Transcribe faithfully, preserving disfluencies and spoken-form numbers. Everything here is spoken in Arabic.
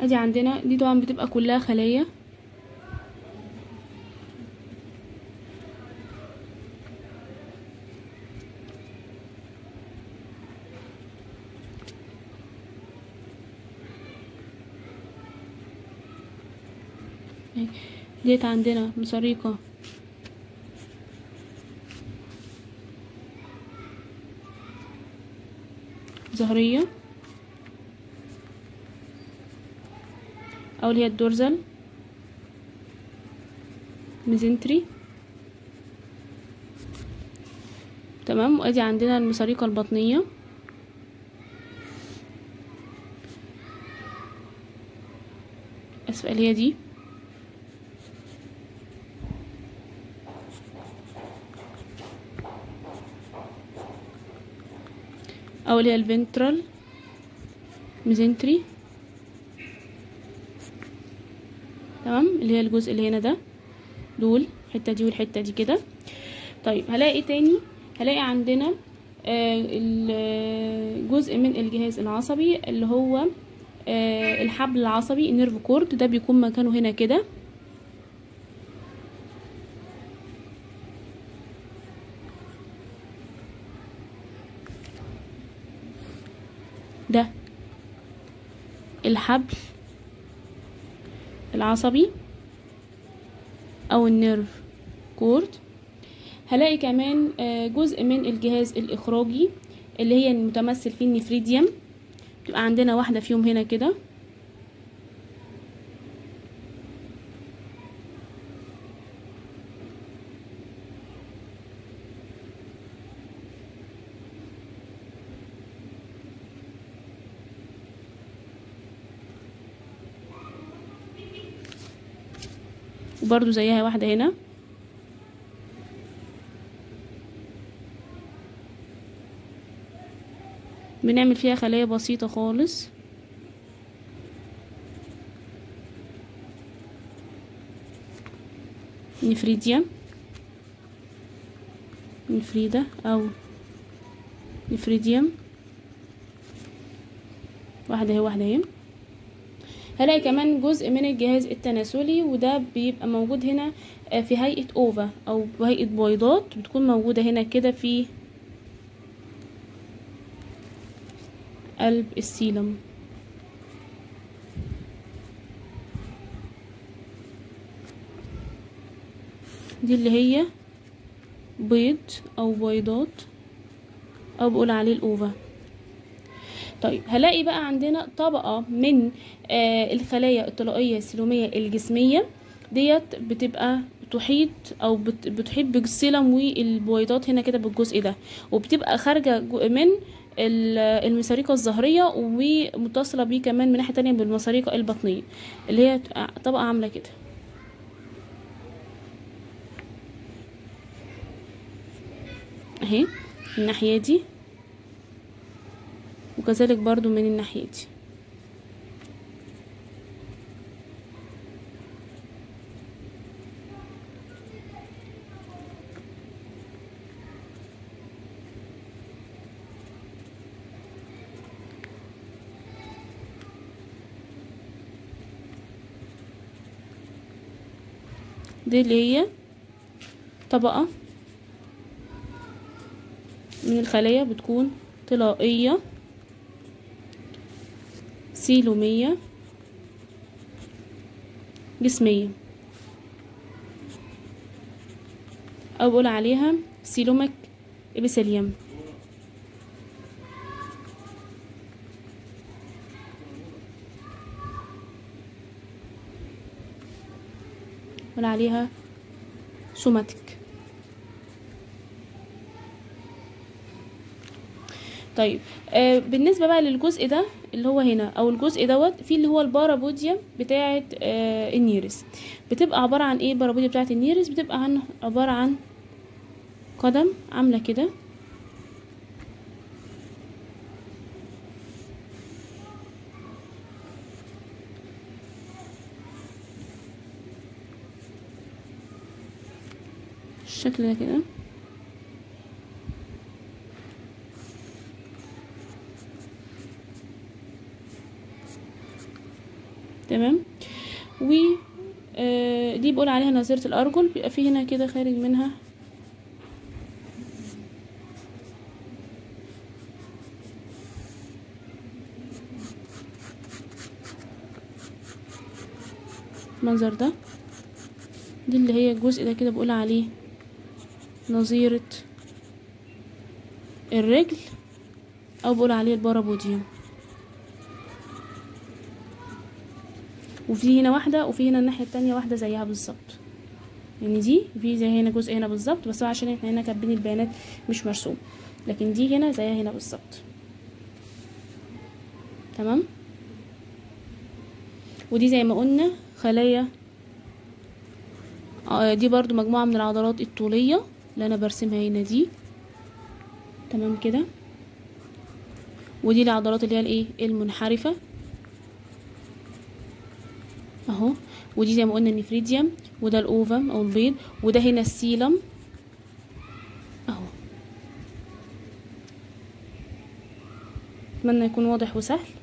ادي عندنا دي طبعا بتبقى كلها خلايا. ديت عندنا مسريقة ظهرية او اللي هي الدورزال ميزنتري. تمام. وادي عندنا المسريقة البطنية اسفة اللي هي دي. او اللي هي الفنترال ميزنتري. تمام. اللي هي الجزء اللي هنا ده، دول الحته دي والحته دي كده. طيب هلاقي ايه تاني؟ هلاقي عندنا آه جزء من الجهاز العصبي اللي هو آه الحبل العصبي النيرف كورد، ده بيكون مكانه هنا كده. ده الحبل العصبي او النيرف كورد. هلاقي كمان جزء من الجهاز الاخراجي اللي هي المتمثل في النفريديوم، بتبقى عندنا واحده فيهم هنا كده. وبرضو زيها واحده هنا. بنعمل فيها خلايا بسيطة خالص. نفريديا نفريدة او نفريديوم، واحدة اهي واحدة اهي. هلاقي كمان جزء من الجهاز التناسلي، وده بيبقى موجود هنا في هيئة اوفا او بهيئة بويضات، بتكون موجودة هنا كده في قلب السيلم. دي اللي هي بيض او بيضات او بقول عليه الاوفا. طيب هلاقي بقى عندنا طبقة من آه الخلايا الطلائية السيلومية الجسمية، ديت بتبقى تحيط او بتحيط بالسيلم والبويضات هنا كده بالجزء ده، وبتبقى خارجة من المساريقة الظهرية ومتصلة بيه كمان من ناحية تانية بالمساريقة البطنية اللي هي طبقة عاملة كده اهي الناحية دي، وكذلك برضو من الناحية دي. دي اللي هي طبقة من الخلايا بتكون طلائية سيلومية جسمية، او بقول عليها سيلومك ابيثيليوم. بقول عليها سوماتيك. طيب آه بالنسبه بقى للجزء ده اللي هو هنا او الجزء دوت، في اللي هو البارابوديا بتاعه آه النيرس، بتبقى عباره عن ايه؟ البارابوديا بتاعه النيرس بتبقى عن عباره عن قدم عامله كده، الشكل ده كده. تمام. و آه دي بقول عليها ناظرة الارجل، بيبقى في هنا كده خارج منها المنظر ده. دي اللي هي الجزء ده كده بقول عليه نظيرة الرجل او بقول عليه البارابوديوم. وفي هنا واحدة وفي هنا الناحية التانية واحدة زيها بالظبط، يعني دي في زي هنا جزء هنا بالظبط، بس عشان احنا هنا كاتبين البيانات مش مرسوم، لكن دي هنا زيها هنا بالظبط. تمام. ودي زي ما قلنا خلايا، آه دي برضو مجموعة من العضلات الطولية اللي انا برسمها هنا دي. تمام كده. ودي العضلات اللي هي الايه المنحرفة اهو. ودي زي ما قلنا النفريديوم، وده الاوفم او البيض، وده هنا السيلم اهو. اتمنى يكون واضح وسهل.